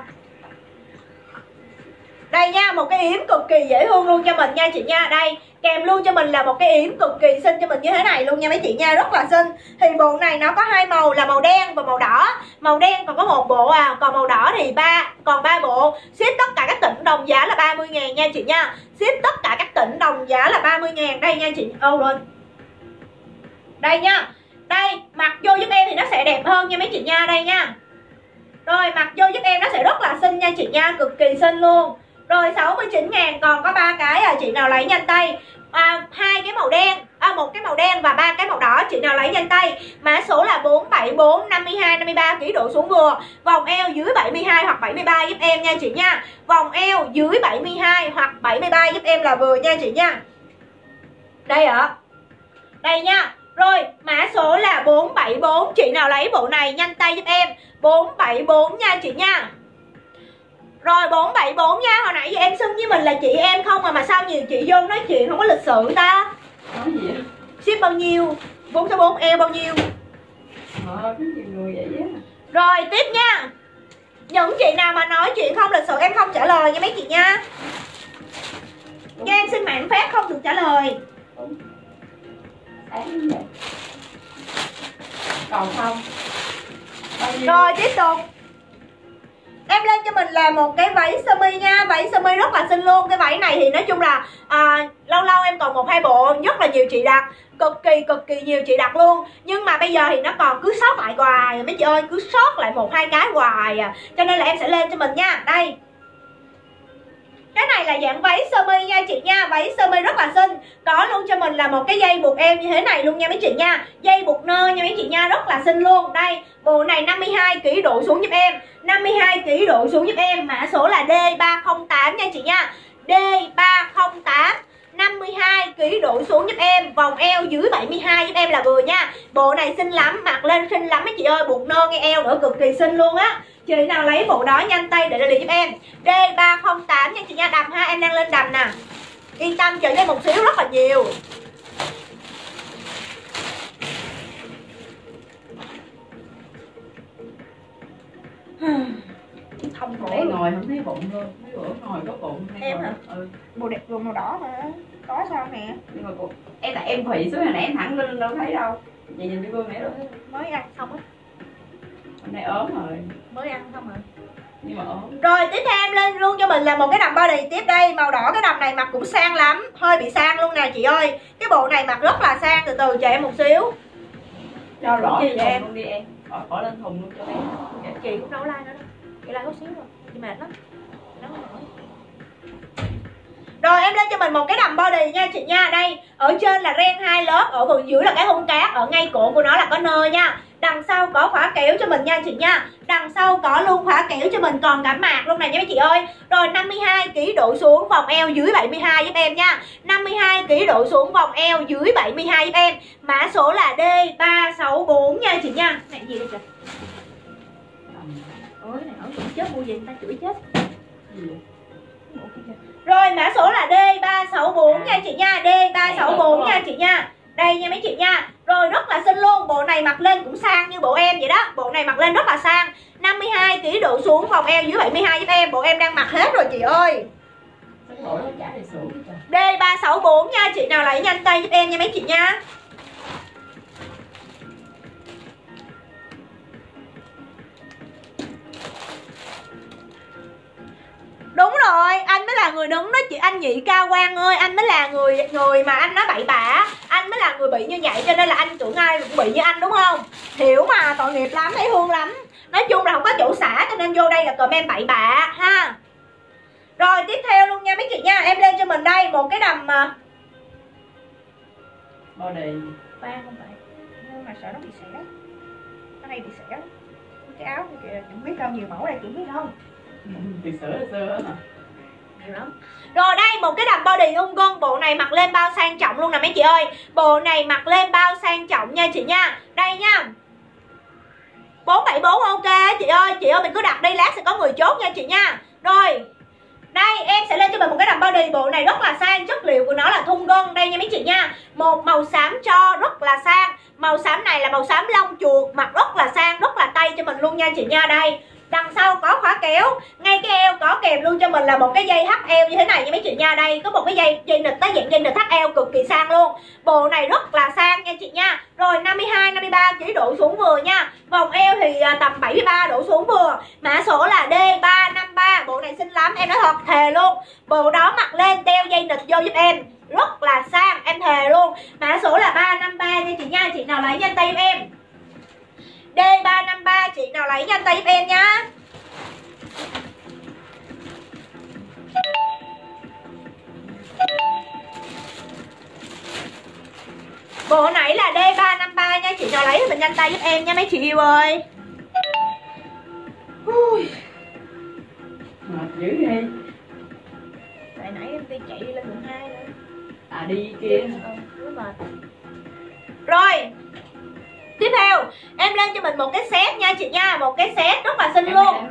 Đây nha, một cái yếm cực kỳ dễ thương luôn cho mình nha chị nha. Đây, kèm luôn cho mình là một cái yếm cực kỳ xinh cho mình như thế này luôn nha mấy chị nha. Rất là xinh. Thì bộ này nó có hai màu là màu đen và màu đỏ. Màu đen còn có một bộ còn màu đỏ thì còn 3 bộ. Ship tất cả các tỉnh đồng giá là 30.000 nha chị nha. Ship tất cả các tỉnh đồng giá là 30.000. Đây nha chị. Rồi. Đây nha. Đây, mặc vô giúp em thì nó sẽ đẹp hơn nha mấy chị nha. Đây nha. Rồi, mặc vô giúp em nó sẽ rất là xinh nha chị nha. Cực kỳ xinh luôn. Rồi 69.000 còn có 3 cái chị nào lấy nhanh tay. Hai cái màu đen, một cái màu đen và 3 cái màu đỏ, chị nào lấy nhanh tay. Mã số là 474 52 53kg độ xuống vừa. Vòng eo dưới 72 hoặc 73 giúp em nha chị nha. Vòng eo dưới 72 hoặc 73 giúp em là vừa nha chị nha. Đây ạ. Đây nha. Rồi mã số là 474, chị nào lấy bộ này nhanh tay giúp em. 474 nha chị nha. Rồi 474 nha. Hồi nãy giờ em xưng với mình là chị em không mà sao nhiều chị vô nói chuyện không có lịch sự ta. Nói gì vậy? Ship bao nhiêu? 464 eo bao nhiêu? Có nhiều người vậy á. Rồi tiếp nha. Những chị nào mà nói chuyện không lịch sự em không trả lời nha mấy chị nha. Cho em xin mạng phép không được trả lời. Sáng vậy. Còn không? Rồi tiếp tục. Em lên cho mình là một cái váy sơ mi nha. Váy sơ mi rất là xinh luôn. Cái váy này thì nói chung là lâu lâu em còn 1-2 bộ. Rất là nhiều chị đặt. Cực kỳ nhiều chị đặt luôn. Nhưng mà bây giờ thì nó còn cứ sót lại hoài mấy chị ơi. Cứ sót lại 1-2 cái hoài Cho nên là em sẽ lên cho mình nha. Đây, cái này là dạng váy sơ mi nha chị nha. Váy sơ mi rất là xinh. Có luôn cho mình là một cái dây buộc eo như thế này luôn nha mấy chị nha. Dây buộc nơ nha mấy chị nha. Rất là xinh luôn. Đây, bộ này 52kg độ xuống giúp em. 52kg độ xuống giúp em. Mã số là D308 nha chị nha. D308 52kg độ xuống giúp em. Vòng eo dưới 72 giúp em là vừa nha. Bộ này xinh lắm. Mặc lên xinh lắm mấy chị ơi. Buộc nơ ngay eo nữa. Cực kỳ xinh luôn á. Chị nào lấy bộ đó nhanh tay để liền giúp em. D308 nha chị nha. Đầm ha. Em đang lên đầm nè. Yên tâm chờ đây một xíu rất là nhiều. Không Đây ngồi không thấy bụng luôn. Mấy bữa ngồi có bụng. Em hả? Ừ. Bộ đẹp luôn màu đỏ mà. Có sao nè. Nhưng mà em tại em khủy xuống hồi nãy em thẳng lên đâu thấy đâu. Vậy nhìn cái gương nãy đâu thấy. Mới ăn xong á. Hôm nay ốm rồi. Mới ăn xong rồi. Nhưng mà ốm. Rồi tiếp theo em lên luôn cho mình là một cái đầm body tiếp đây. Màu đỏ. Cái đầm này mặc cũng sang lắm. Hơi bị sang luôn nè chị ơi. Cái bộ này mặc rất là sang. Từ từ chờ em một xíu. Cho rõ cho em luôn đi em. Bỏ lên thùng luôn cho em. Chị cũng nấu like nữa đó. Chị like có xíu rồi. Chị mệt lắm. Nấu không nổi. Rồi em lên cho mình một cái đầm body nha chị nha. Đây, ở trên là ren 2 lớp, ở phần dưới là cái hung cát, ở ngay cổ của nó là có nơ nha. Đầm Đằng sau có khóa kéo cho mình nha chị nha. Đằng sau có luôn khóa kéo cho mình, còn cả mạc luôn này nha mấy chị ơi. Rồi 52 kg độ xuống, vòng eo dưới 72 giúp em nha. 52 kg độ xuống, vòng eo dưới 72 giúp em. Mã số là D364 nha chị nha. Này gì đây trời? Ôi này hỏi chết mua gì người ta chửi chết. Rồi mã số là D364 nha chị nha. D364 nha chị nha. Đây nha mấy chị nha. Rồi rất là xinh luôn. Bộ này mặc lên cũng sang như bộ em vậy đó. Bộ này mặc lên rất là sang. 52 kg độ xuống, vòng eo dưới 72 giúp em. Bộ em đang mặc hết rồi chị ơi. D364 nha. Chị nào lấy nhanh tay giúp em nha mấy chị nha. Đúng rồi, anh mới là người đứng đó chị, anh Nhị Cao Quang ơi, anh mới là người mà anh nói bậy bạ, anh mới là người bị như vậy, cho nên là anh tưởng ai cũng bị như anh đúng không? Hiểu mà, tội nghiệp lắm, thấy thương lắm. Nói chung là không có chỗ xả cho nên vô đây là comment bậy bạ ha. Rồi tiếp theo luôn nha mấy chị nha, em lên cho mình đây một cái đầm body Khoan không phải, nhưng mà sợ nó bị xẻ. Cái này bị xẻ. Cái áo kìa, chị biết đâu, nhiều mẫu đây chị biết đâu. từ sữa mà Nhiều lắm. Rồi đây một cái đầm body ung gân, bộ này mặc lên bao sang trọng luôn nè mấy chị ơi. Bộ này mặc lên bao sang trọng nha chị nha. Đây nha. 474 ok chị ơi mình cứ đặt đi lát sẽ có người chốt nha chị nha. Rồi. Đây em sẽ lên cho mình một cái đầm body, bộ này rất là sang, chất liệu của nó là thun gân đây nha mấy chị nha. Một màu xám cho rất là sang. Màu xám này là màu xám lông chuột, mặc rất là sang, rất là tay cho mình luôn nha chị nha. Đây. Đằng sau có khóa kéo, ngay cái eo có kèm luôn cho mình là một cái dây thắt eo như thế này nha mấy chị nha. Đây có một cái dây nịt, tới dạng dây nịt thắt eo cực kỳ sang luôn. Bộ này rất là sang nha chị nha. Rồi 52 53 kg độ xuống vừa nha. Vòng eo thì tầm 73 độ xuống vừa. Mã số là D353. Bộ này xinh lắm, em nói thật thề luôn. Bộ đó mặc lên đeo dây nịt vô giúp em, rất là sang, em thề luôn. Mã số là 353 nha chị nha. Chị nào lấy nhanh tay giúp em. D353, chị nào lấy nhanh tay giúp em nhá. Bộ nãy là D353 nha, chị nào lấy thì mình nhanh tay giúp em nha mấy chị yêu ơi. mệt dữ đi. Tại nãy em đi chạy lên quận 2 nữa. À đi kia. Mệt. Rồi. Tiếp theo, em lên cho mình một cái set nha chị nha, một cái set rất là xinh luôn.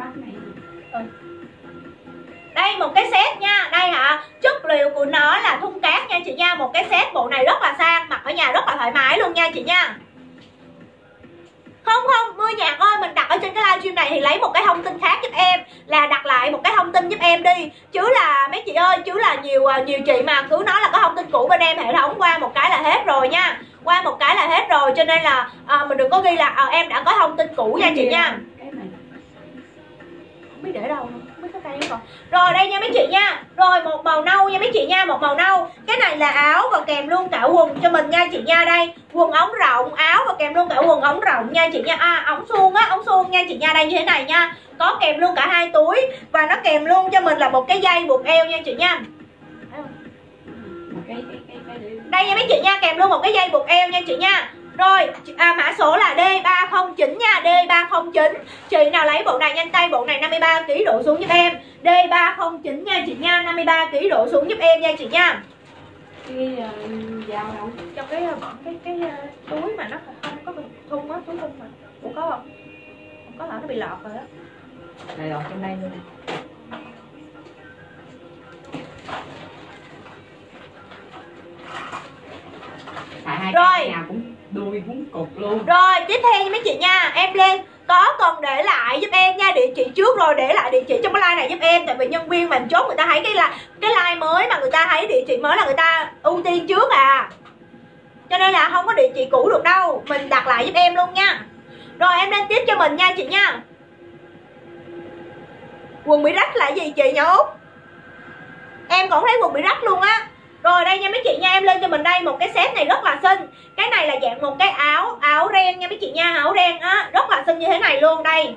Đây một cái set nha, đây hả, chất liệu của nó là thun cát nha chị nha, một cái set bộ này rất là sang, mặc ở nhà rất là thoải mái luôn nha chị nha. Không, Mưa Nhạc ơi, mình đặt ở trên cái livestream này thì lấy một cái thông tin khác giúp em, là đặt lại một cái thông tin giúp em đi. Chứ là mấy chị ơi, chứ là nhiều chị mà cứ nói là có thông tin cũ bên em, hệ thống qua một cái là hết rồi nha. Qua một cái là hết rồi, cho nên là mình đừng có ghi là em đã có thông tin cũ nha chị nha. Không biết để đâu nữa, không biết có cây không. Rồi đây nha mấy chị nha. Rồi một màu nâu nha mấy chị nha, một màu nâu. Cái này là áo và kèm luôn cả quần cho mình nha chị nha. Đây quần ống rộng, áo và kèm luôn cả quần ống rộng nha chị nha. Ống suông á, ống suông nha chị nha. Đây như thế này nha, có kèm luôn cả 2 túi. Và nó kèm luôn cho mình là một cái dây buộc eo nha chị nha. Đây nha mấy chị nha, kèm luôn một cái dây buộc eo nha chị nha. Rồi mã số là D309 nha, D309. Chị nào lấy bộ này nhanh tay, bộ này 53 kg độ xuống giúp em. D309 nha chị nha, 53 kg độ xuống giúp em nha chị nha. Cái dao đâu? Trong cái túi mà nó không có thun á, túi thun mà. Ủa có không? Không có hả, nó bị lọt rồi đó. Này lọt trong đây luôn. Rồi nào cũng đuôi cũng cục luôn. Rồi tiếp theo mấy chị nha, em lên có cần để lại giúp em nha, địa chỉ trước rồi để lại địa chỉ trong cái like này giúp em, tại vì nhân viên mình chốt người ta thấy cái like mới mà người ta thấy địa chỉ mới là người ta ưu tiên trước à, cho nên là không có địa chỉ cũ được đâu, mình đặt lại giúp em luôn nha. Rồi em lên tiếp cho mình nha chị nha. Quần bị rách là gì chị nhá Út? Em còn thấy quần bị rách luôn á. Rồi đây nha mấy chị nha, em lên cho mình đây một cái set này rất là xinh. Cái này là dạng một cái áo ren nha mấy chị nha, áo ren á, rất là xinh như thế này luôn đây.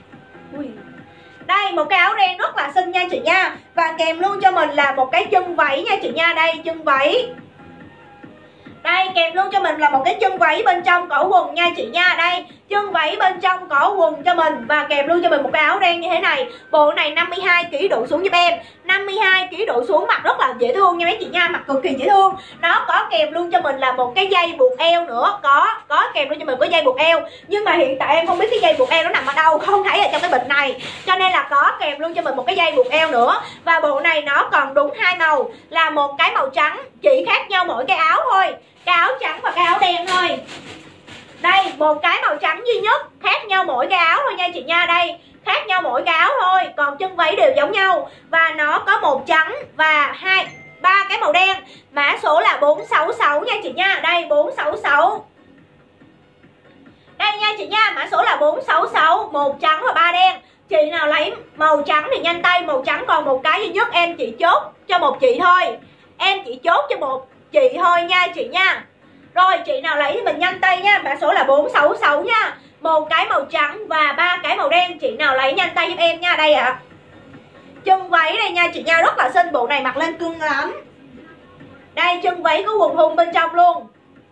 Đây một cái áo ren rất là xinh nha chị nha. Và kèm luôn cho mình là một cái chân váy nha chị nha, đây chân váy. Đây kèm luôn cho mình là một cái chân váy bên trong có quần nha chị nha. Đây chân váy bên trong có quần cho mình và kèm luôn cho mình một cái áo đen như thế này. Bộ này 52 kg độ xuống giúp em. 52 kg độ xuống, mặc rất là dễ thương nha mấy chị nha, mặc cực kỳ dễ thương. Nó có kèm luôn cho mình là một cái dây buộc eo nữa, có kèm luôn cho mình có dây buộc eo. Nhưng mà hiện tại em không biết cái dây buộc eo nó nằm ở đâu, không thấy ở trong cái bịch này. Cho nên là có kèm luôn cho mình một cái dây buộc eo nữa. Và bộ này nó còn đúng hai màu, là một cái màu trắng, chỉ khác nhau mỗi cái áo thôi. Cái áo trắng và cái áo đen thôi. Đây, một cái màu trắng duy nhất, khác nhau mỗi cái áo thôi nha chị nha. Đây, khác nhau mỗi cái áo thôi, còn chân váy đều giống nhau. Và nó có một trắng và ba cái màu đen. Mã số là 466 nha chị nha. Đây 466. Đây nha chị nha, mã số là 466, một trắng và ba đen. Chị nào lấy màu trắng thì nhanh tay, màu trắng còn một cái duy nhất, em chỉ chốt cho một chị thôi. Em chỉ chốt cho một chị thôi nha chị nha. Rồi chị nào lấy thì mình nhanh tay nha, mã số là 466 nha. Một cái màu trắng và ba cái màu đen, chị nào lấy nhanh tay giúp em nha. Đây ạ. Chân váy đây nha chị nha, rất là xinh, bộ này mặc lên cưng lắm. Đây chân váy có quần thun bên trong luôn.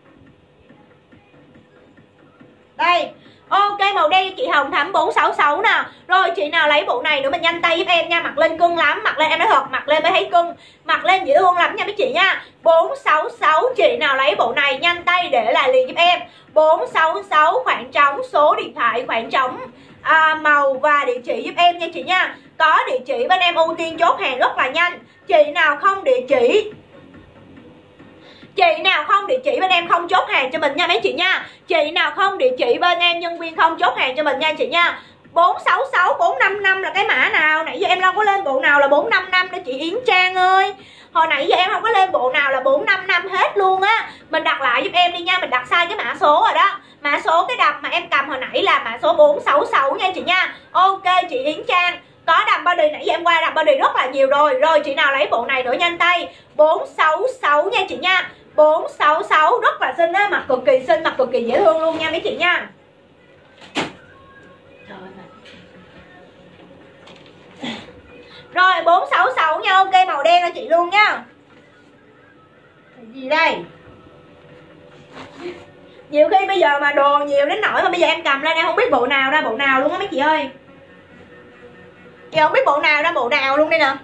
Đây. Ok màu đen chị Hồng Thắm 466 nè. Rồi chị nào lấy bộ này nữa mình nhanh tay giúp em nha, mặc lên cưng lắm, mặc lên em nói thật, mặc lên mới thấy cưng, mặc lên dễ thương lắm nha mấy chị nha. 466 chị nào lấy bộ này nhanh tay để lại liền giúp em. 466 khoảng trống số điện thoại, khoảng trống màu và địa chỉ giúp em nha chị nha. Có địa chỉ bên em ưu tiên chốt hàng rất là nhanh. Chị nào không địa chỉ bên em không chốt hàng cho mình nha mấy chị nha. Chị nào không địa chỉ bên em nhân viên không chốt hàng cho mình nha chị nha. 466 455 là cái mã nào? Nãy giờ em đâu có lên bộ nào là 455 đó chị Yến Trang ơi. Hồi nãy giờ em không có lên bộ nào là 455 hết luôn á. Mình đặt lại giúp em đi nha, mình đặt sai cái mã số rồi đó. Mã số cái đầm mà em cầm hồi nãy là mã số 466 nha chị nha. Ok chị Yến Trang. Có đầm body, nãy giờ em qua đầm body rất là nhiều rồi. Rồi chị nào lấy bộ này nữa nhanh tay. 466 nha chị nha. 466 rất là xinh á, mặc cực kỳ xinh, mặc cực kỳ dễ thương luôn nha mấy chị nha. Rồi 466 nha, ok màu đen cho chị luôn nha. Gì đây? Nhiều khi bây giờ mà đồ nhiều đến nỗi mà bây giờ em cầm lên em không biết bộ nào ra bộ nào luôn á mấy chị ơi. Giờ không biết bộ nào ra bộ nào luôn đây nè.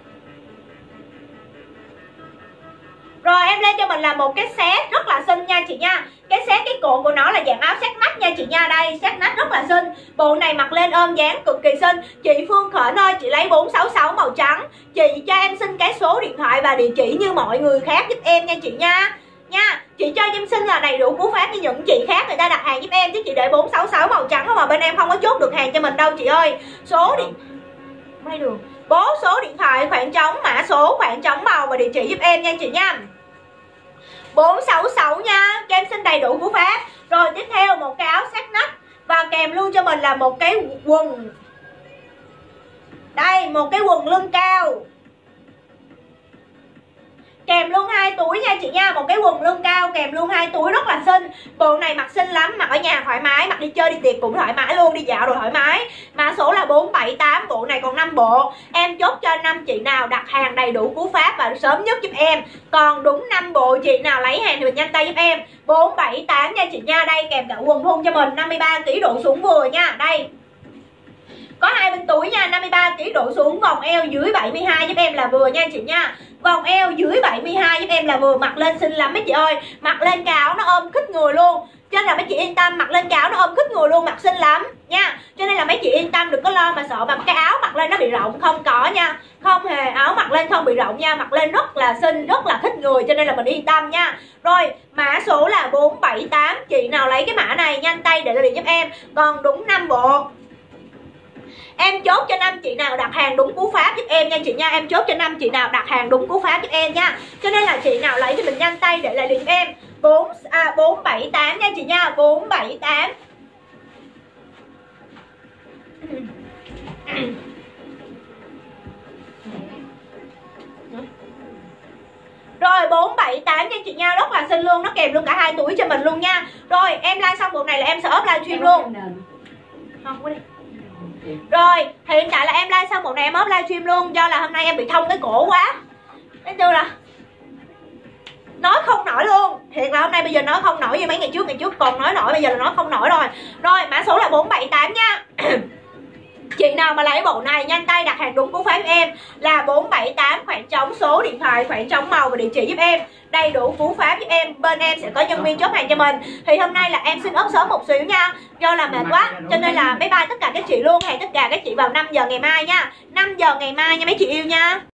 Rồi em lên cho mình là một cái set rất là xinh nha chị nha. Cái set cái cổ của nó là dạng áo set nách nha chị nha. Đây set nách rất là xinh. Bộ này mặc lên ôm dáng cực kỳ xinh. Chị Phương Khởi ơi, chị lấy 466 màu trắng. Chị cho em xin cái số điện thoại và địa chỉ như mọi người khác giúp em nha chị nha. Chị cho em xin là đầy đủ cú pháp như những chị khác người ta đặt hàng giúp em, chứ chị để 466 màu trắng mà bên em không có chốt được hàng cho mình đâu chị ơi. Số điện mấy đường bố số điện thoại, khoảng trống mã số, khoảng trống màu và địa chỉ giúp em nha chị nha. 466 nha, cho em xin đầy đủ cú pháp. Rồi tiếp theo một cái áo sát nách và kèm luôn cho mình là một cái quần. Đây một cái quần lưng cao, kèm luôn 2 túi nha chị nha. Một cái quần lưng cao kèm luôn 2 túi rất là xinh. Bộ này mặc xinh lắm, mặc ở nhà thoải mái, mặc đi chơi đi tiệc cũng thoải mái luôn, đi dạo rồi thoải mái. Mã số là 478, bộ này còn 5 bộ. Em chốt cho 5 chị nào đặt hàng đầy đủ cú pháp và sớm nhất giúp em. Còn đúng 5 bộ, chị nào lấy hàng thì mình nhanh tay giúp em. 478 nha chị nha. Đây kèm cả quần thun cho mình, 53 kg độ xuống vừa nha. Đây có 2 bên túi nha, 53 kg độ xuống, vòng eo dưới 72 giúp em là vừa nha chị nha. Vòng eo dưới 72 giúp em là vừa, mặc lên xinh lắm mấy chị ơi. Mặc lên cái áo nó ôm khít người luôn, cho nên là mấy chị yên tâm, mặc lên cái áo nó ôm khít người luôn, mặc xinh lắm nha. Cho nên là mấy chị yên tâm, đừng có lo mà sợ mà cái áo mặc lên nó bị rộng, không có nha. Không hề, áo mặc lên không bị rộng nha, mặc lên rất là xinh, rất là khít người, cho nên là mình yên tâm nha. Rồi mã số là 478, chị nào lấy cái mã này nhanh tay để liền giúp em. Còn đúng 5 bộ. Em chốt cho 5 chị nào đặt hàng đúng cú pháp giúp em nha chị nha. Em chốt cho 5 chị nào đặt hàng đúng cú pháp giúp em nha. Cho nên là chị nào lấy thì mình nhanh tay để lại liền giúp em. 478 nha chị nha. 478. Rồi 478 nha chị nha, rất là xinh luôn, nó kèm luôn cả 2 túi cho mình luôn nha. Rồi em like xong bộ này là em sẽ up livestream luôn. Không có đi. Rồi hiện tại là em like xong bộ này em up livestream luôn, do là hôm nay em bị thông cái cổ quá nên tôi là nói không nổi luôn. Thiệt là hôm nay bây giờ nói không nổi như mấy ngày trước còn nói nổi, bây giờ là nói không nổi rồi. Rồi mã số là 478 nha. Chị nào mà lấy bộ này nhanh tay đặt hàng đúng cú pháp giúp em là 478, khoảng trống số điện thoại, khoảng trống màu và địa chỉ giúp em, đầy đủ cú pháp giúp em, bên em sẽ có nhân viên chốt hàng cho mình. Thì hôm nay là em xin ốp sớm một xíu nha, do là mệt quá cho nên là bye bye tất cả các chị luôn. Hẹn tất cả các chị vào 5 giờ ngày mai nha, 5 giờ ngày mai nha mấy chị yêu nha.